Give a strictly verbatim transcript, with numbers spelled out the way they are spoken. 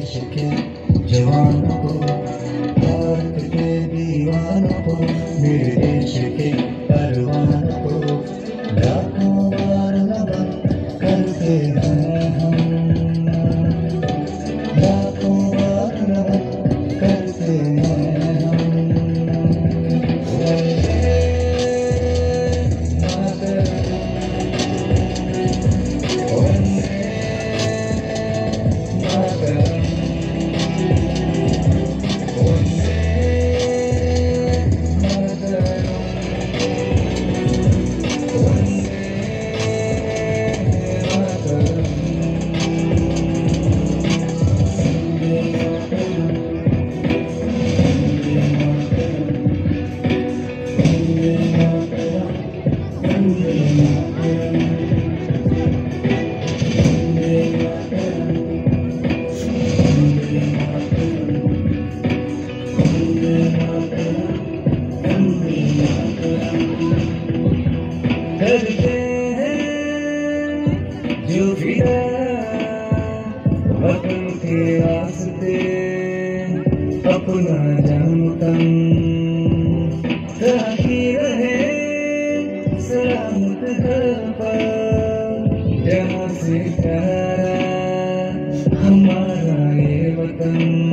देश के जवानों को, भारत के दीवानों को, मेरे देश के परवानों को लाखों बार नमन करते हैं हम, लाखों बार नमन करते हैं हम। करते हैं जो फिदा वतन के वास्ते अपना जान तन, ताकि रहे सलामत घर पर जहाँ से प्यारा हमारा ये वतन।